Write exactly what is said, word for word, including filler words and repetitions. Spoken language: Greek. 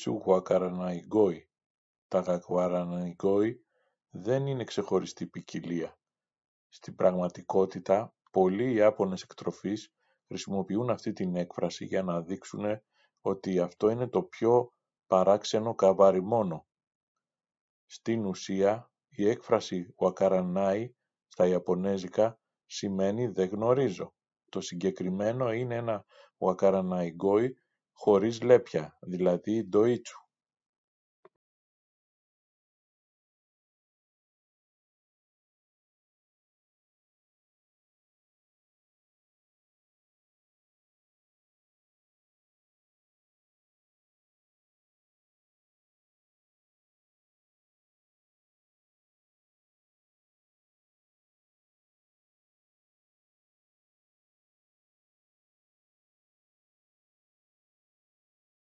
ντοίτσου γουακαραναϊγκόι. Τα γουακαραναϊγκόι δεν είναι ξεχωριστή ποικιλία. Στην πραγματικότητα, πολλοί Ιάπωνες εκτροφείς χρησιμοποιούν αυτή την έκφραση για να δείξουν ότι αυτό είναι το πιο παράξενο καβάρι-μόνο. Στην ουσία, η έκφραση «wakaranai» στα Ιαπωνέζικα σημαίνει «δεν γνωρίζω». Το συγκεκριμένο είναι ένα wakaranaiγκόι χωρίς λέπια, δηλαδή ντοίτσου.